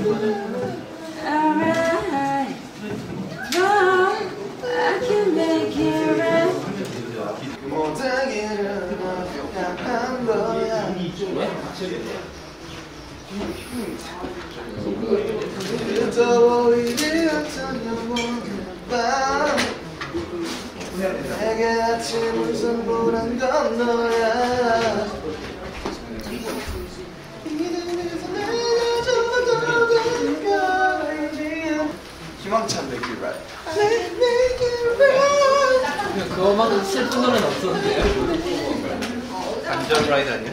Alright, no, I can make it right. 못하기를 노력한 거야. 잊어버리기 어떤 영원한 밤 내게 아침을 선물한 건 너야. 희망찬 Make It Right. Make It Right. 그거만큼 슬픈 노래는 없었는데요? 감정 라이드 아니야?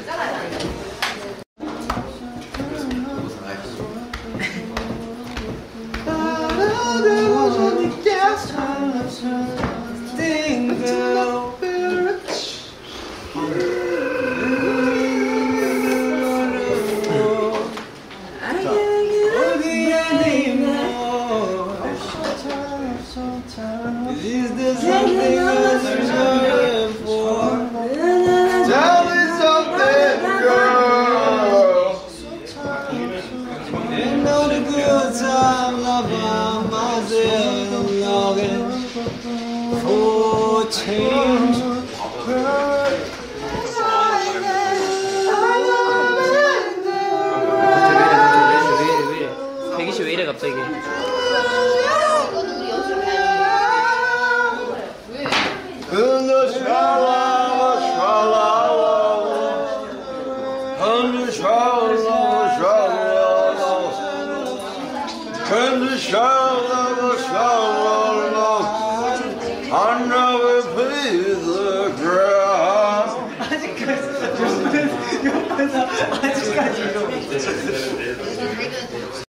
Is there something you're searching for? Tell me something, girl. Ain't no the good time, love by myself. I'm longing for change. 왜 이래 갑자기? In the shallow, in the shallow, I never please the ground. 아직까지 이거